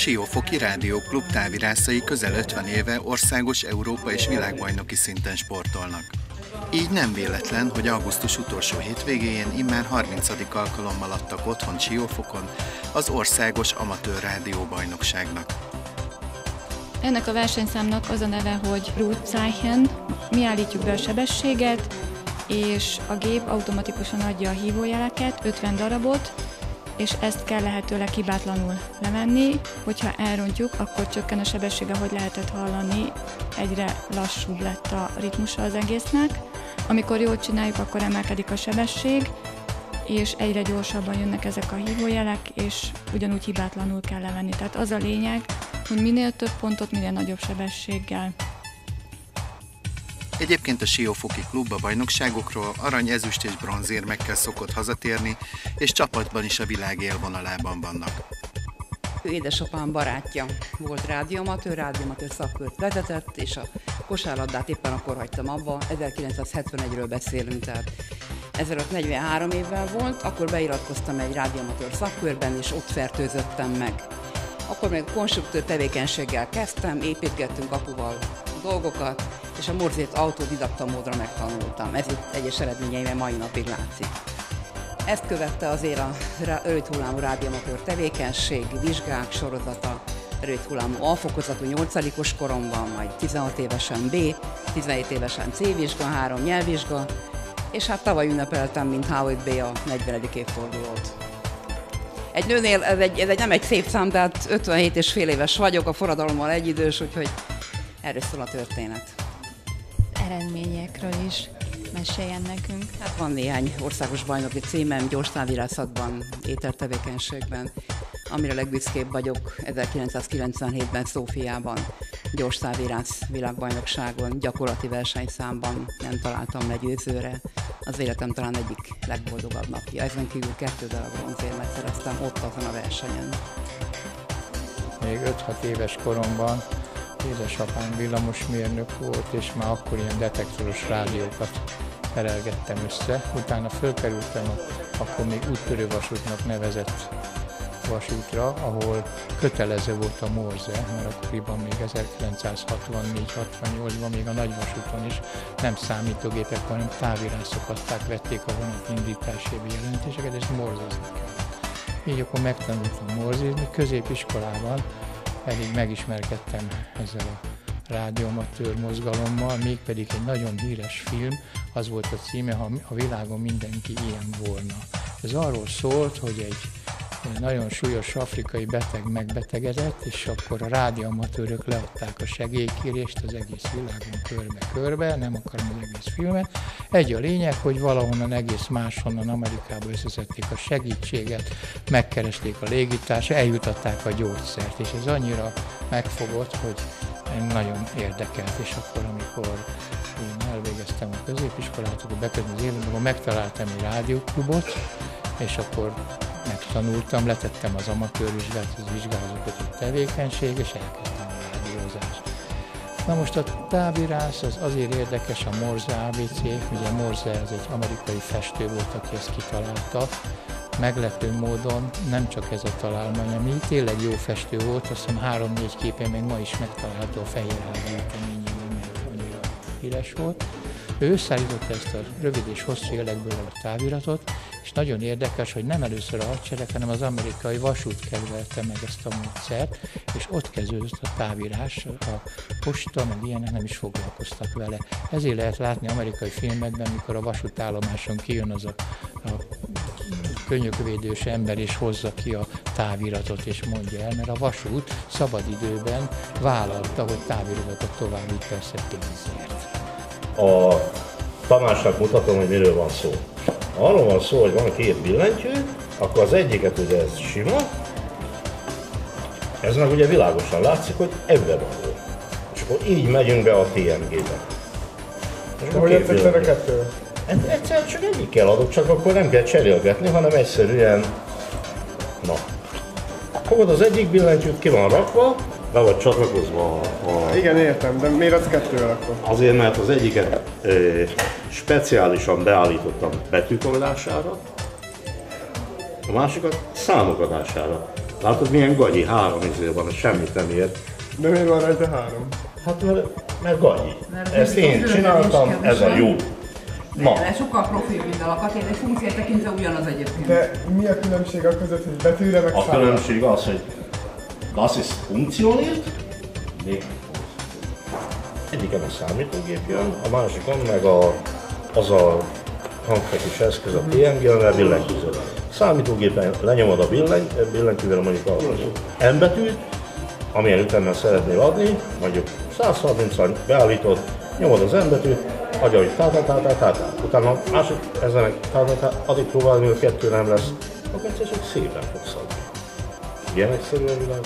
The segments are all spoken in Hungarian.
Siófoki Rádióklub távirászai közel 50 éve országos, Európa és világbajnoki szinten sportolnak. Így nem véletlen, hogy augusztus utolsó hétvégéjén immár 30. alkalommal adtak otthon Siófokon az országos amatőr rádióbajnokságnak. Ennek a versenyszámnak az a neve, hogy Rootzeichen. Mi állítjuk be a sebességet, és a gép automatikusan adja a hívójeleket, 50 darabot, és ezt kell lehetőleg hibátlanul levenni. Hogyha elrontjuk, akkor csökken a sebesség, ahogy lehetett hallani, egyre lassúbb lett a ritmusa az egésznek. Amikor jól csináljuk, akkor emelkedik a sebesség, és egyre gyorsabban jönnek ezek a hívójelek, és ugyanúgy hibátlanul kell levenni. Tehát az a lényeg, hogy minél több pontot, minél nagyobb sebességgel. Egyébként a Siófoki klub a bajnokságokról arany, ezüst és bronzérmekkel szokott hazatérni, és csapatban is a világ élvonalában vannak. Édesapám barátja volt rádióamatőr szakkört vezetett, és a kosárlabdát éppen akkor hagytam abba, 1971-ről beszélünk, tehát ezelőtt 43 évvel volt, akkor beiratkoztam egy rádióamatőr szakkörben, és ott fertőzöttem meg. Akkor még konstruktőr tevékenységgel kezdtem, építgettünk apuval dolgokat, és a morzét autodidakta módra megtanultam. Ez itt egyes eredményeimben mai napig látszik. Ezt követte azért a rövidhullámú rádióamatőr tevékenység, vizsgák sorozata, rövidhullámú A-fokozatú 8-os koromban, majd 16 évesen B, 17 évesen C vizsga, 3 nyelvvizsga, és hát tavaly ünnepeltem, mint Howard B a 40. évfordulót. Egy nőnél ez nem egy szép szám, tehát 57 és fél éves vagyok, a forradalommal egyidős, úgyhogy erről szól a történet. Eredményekről is meséljen nekünk. Hát van néhány országos bajnoki címem, gyors távirászatban, ételtevékenységben, amire legbüszkébb vagyok 1997-ben Szófiában, gyors távirász világbajnokságon, gyakorlati versenyszámban nem találtam legyőzőre. Az életem talán egyik legboldogabb napja. Ezen kívül 2 darab bronzérmet szereztem ott azon a versenyen. Még 5-6 éves koromban édesapám villamosmérnök volt, és már akkor ilyen detektoros rádiókat terelgettem össze. Utána fölkerültem akkor még úttörővasútnak nevezett vasútra, ahol kötelező volt a morze, mert akkoriban még 1964-68-ban még a nagyvasúton is nem számítógépek, hanem távirászokat vették a vonat indítási jelentéseket, és morzezni kell. Így akkor megtanultam morzezni, középiskolában pedig megismerkedtem ezzel a rádióamatőr mozgalommal, mégpedig egy nagyon híres film, az volt a címe, ha a világon mindenki ilyen volna. Ez arról szólt, hogy egy nagyon súlyos afrikai beteg megbetegedett, és akkor a rádióamatőrök leadták a segélykérést az egész világon körbe-körbe, nem akarom az egész filmet. Egy a lényeg, hogy valahonnan egész máshonnan Amerikába összeszedték a segítséget, megkeresték a légitársa, eljutatták a gyógyszert, és ez annyira megfogott, hogy nagyon érdekelt, és akkor, amikor én elvégeztem a középiskolát, akkor bekezdtem az életben, akkor megtaláltam egy rádióklubot, és akkor megtanultam, letettem az amatőrvizsgát, az vizsgálatot a tevékenység, és elkezdtem a rádiózást. Na most a távirász az azért érdekes, a Morse ABC, ugye Morse ez egy amerikai festő volt, aki ezt kitalálta. Meglepő módon nem csak ez a találmány, ami tényleg jó festő volt, azt hiszem 3-4 képen még ma is megtalálható a Fehérházi üteményében, mert annyira híres volt. Ő összeállította ezt a rövid és hosszú jelekből a táviratot, és nagyon érdekes, hogy nem először a hadsereg, hanem az amerikai vasút kezelte meg ezt a módszert, és ott kezdődött a távírás, a posta, meg ilyenek nem is foglalkoztak vele. Ezért lehet látni amerikai filmekben, mikor a vasútállomáson kijön az a könyökvédős ember, és hozza ki a táviratot, és mondja el, mert a vasút szabadidőben vállalta, hogy táviratot továbbít, persze pénzért. A Tamásnak mutatom, hogy miről van szó. Arról van szó, hogy van 2 billentyű, akkor az egyiket ugye ez sima, ez meg ugye világosan látszik, hogy ebbe van. És akkor így megyünk be a TMG-be. Hogy egyszerre 2? Egyszer csak egyikkel adok, csak akkor nem kell cserélgetni, hanem egyszerűen, na. Fogod az egyik billentyűt, ki van rakva, be vagy csatlakozva a... Igen, értem, de miért az 2-vel akkor? Azért, mert az egyiket speciálisan beállítottam betűk adására, a másikat számok adására. Látod milyen gagyi? 3 izé van, semmit nem ér. De miért van rajta 3? Hát mert gagyi. Ezt én csináltam, ez a jó. Ma. De sokkal profibb, mint a lakatér, de funkciót tekintve ugyanaz egyébként. De mi a különbség a között, hogy betűre meg A számra? különbség az, hogy das ist funktioniert, egyiken a számítógép jön, a másikon meg az a hangfekvés eszköz, a TNG-vel billentyűző. Számítógépen lenyomod a billentyűvel mondjuk a M betűt, amilyen ütemmel szeretnél adni, mondjuk 130-an beállítod, nyomod az M betűt, adja, hogy tá-tá-tá-tá-tá-tá. Utána másik ezenek tá-tá-tá, addig próbálni, hogy 2 nem lesz, akkor egyszer csak szépen fogsz adni. Ilyen egyszerű a világ.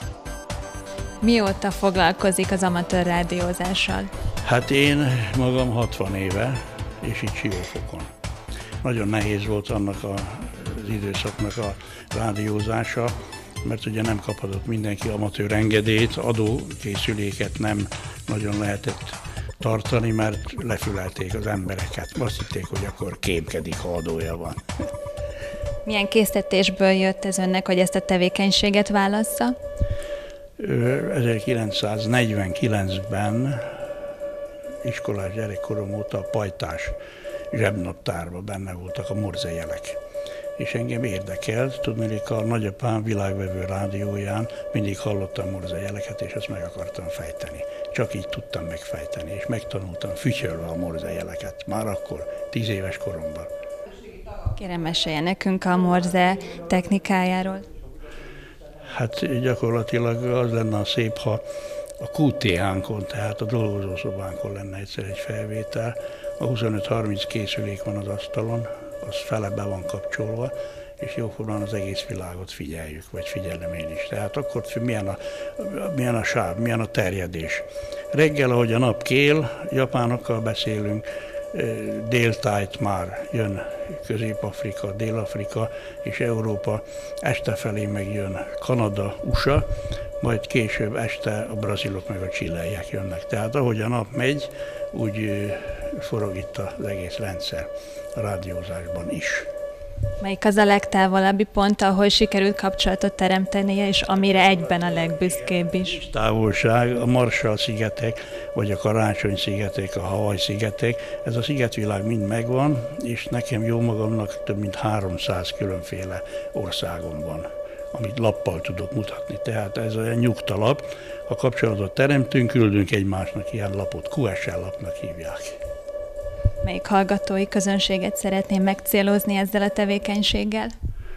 Mióta foglalkozik az amatőr rádiózással? Hát én magam 60 éve, és itt Siófokon. Nagyon nehéz volt annak az időszaknak a rádiózása, mert ugye nem kaphatott mindenki amatőr engedélyt, adókészüléket nem nagyon lehetett tartani, mert lefülelték az embereket. Azt hitték, hogy akkor kémkedik, ha adója van. Milyen késztetésből jött ez önnek, hogy ezt a tevékenységet válassza? 1949-ben iskolás gyerekkorom óta a pajtás zsebnaptárban benne voltak a morzejelek. És engem érdekelt, tudnék, a nagyapám világvevő rádióján mindig hallottam morzejeleket, és azt meg akartam fejteni. Csak így tudtam megfejteni, és megtanultam fütyölve a morzejeleket, már akkor, 10 éves koromban. Kérem, mesélje nekünk a morze technikájáról. Hát gyakorlatilag az lenne a szép, ha a QTH-nkon, tehát a dolgozószobánkon lenne egyszer egy felvétel. A 25-30 készülék van az asztalon, az fele be van kapcsolva, és jóformán az egész világot figyeljük, vagy figyelem én is. Tehát akkor milyen a sáv, milyen a terjedés. Reggel, ahogy a nap kél, japánokkal beszélünk, déltájt már jön Közép-Afrika, Dél-Afrika és Európa, este felé meg jön Kanada, USA, majd később este a brazilok meg a csilleiek jönnek. Tehát ahogy a nap megy, úgy forog itt az egész rendszer a rádiózásban is. Melyik az a legtávolabbi pont, ahol sikerült kapcsolatot teremtenie, és amire egyben a legbüszkébb is? Távolság, a Marshall-szigetek, vagy a Karácsony-szigetek, a Hawaii-szigetek, ez a szigetvilág mind megvan, és nekem jó magamnak több mint 300 különféle országom van, amit lappal tudok mutatni. Tehát ez olyan nyugtalap, ha kapcsolatot teremtünk, küldünk egymásnak ilyen lapot, QSL lapnak hívják. Melyik hallgatói közönséget szeretném megcélozni ezzel a tevékenységgel?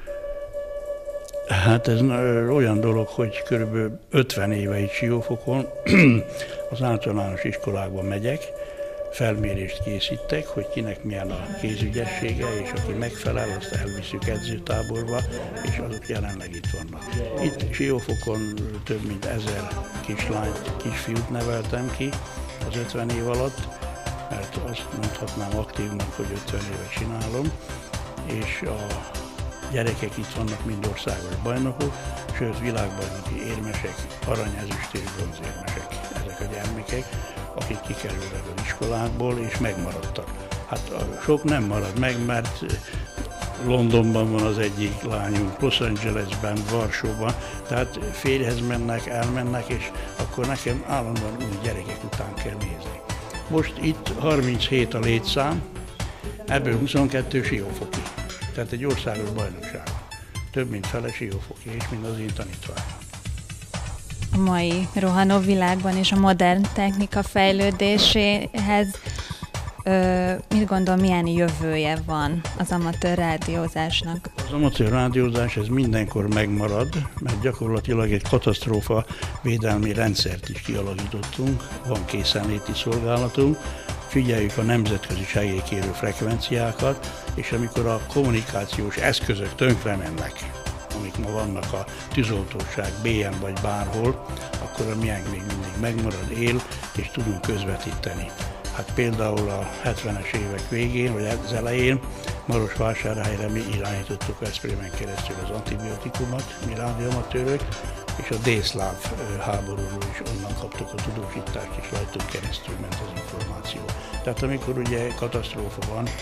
Hát ez olyan dolog, hogy kb. 50 éve itt Siófokon az általános iskolákban megyek, felmérést készítek, hogy kinek milyen a kézügyessége, és aki megfelel, azt elviszük edzőtáborba, és azok jelenleg itt vannak. Itt Siófokon több mint 1000 kislányt, kisfiút neveltem ki az 50 év alatt, mert azt mondhatnám aktívnak, hogy 50 éve csinálom, és a gyerekek itt vannak mind országos bajnokok, sőt világbajnoki érmesek, arany, ezüst és bronzérmesek ezek a gyermekek, akik kikerülnek az iskolákból és megmaradtak. Hát sok nem marad meg, mert Londonban van az egyik lányunk, Los Angelesben, Varsóban, tehát férjhez mennek, elmennek, és akkor nekem állandóan új gyerekek után kell nézni. Most itt 37 a létszám, ebből 22 siófoki. Tehát egy országos bajnokság. Több mint fele siófoki, és mind az én tanítványom. A mai rohanó világban és a modern technika fejlődéséhez mit gondol, milyen jövője van az amatőr rádiózásnak? Az amatőr rádiózás ez mindenkor megmarad, mert gyakorlatilag egy katasztrófa védelmi rendszert is kialakítottunk, van készenléti szolgálatunk, figyeljük a nemzetközi segélykérő frekvenciákat, és amikor a kommunikációs eszközök tönkre mennek, amik ma vannak a tűzoltóság BM vagy bárhol, akkor a miénk még mindig megmarad, él, és tudunk közvetíteni. Hát például a 70-es évek végén, vagy az elején Marosvásárhelyre mi irányítottuk Veszprémen keresztül az antibiotikumot, mi rádióamatőrök, és a délszláv háborúról is onnan kaptuk a tudósítást, és rajtunk keresztül ment az információ. Tehát amikor ugye katasztrófa van,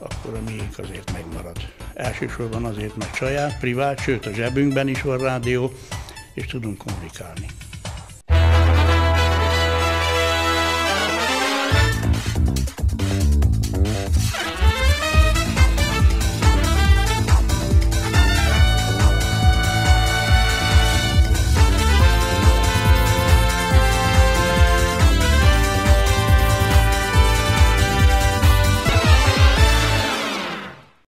akkor a miénk azért megmarad. Elsősorban azért, mert saját, privát, sőt a zsebünkben is van rádió, és tudunk kommunikálni.